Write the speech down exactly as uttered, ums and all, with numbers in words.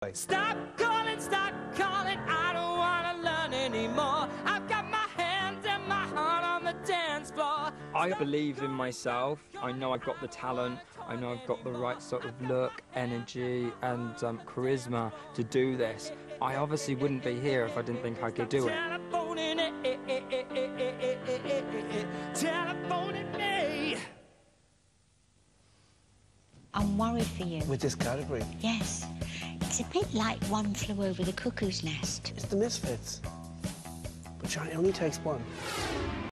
Stop calling, stop calling, I don't want to learn anymore. I've got my hands and my heart on the dance floor. I believe in myself. I know I've got the talent. I know I've got the right sort of look, energy and um, charisma to do this. I obviously wouldn't be here if I didn't think I could do it. Telephoning it, it, it, it, it, it, it, it, it, telephoning me. I'm worried for you. With this category? Yes. It's a bit like One Flew Over the Cuckoo's Nest. It's the Misfits. But Johnny only takes one.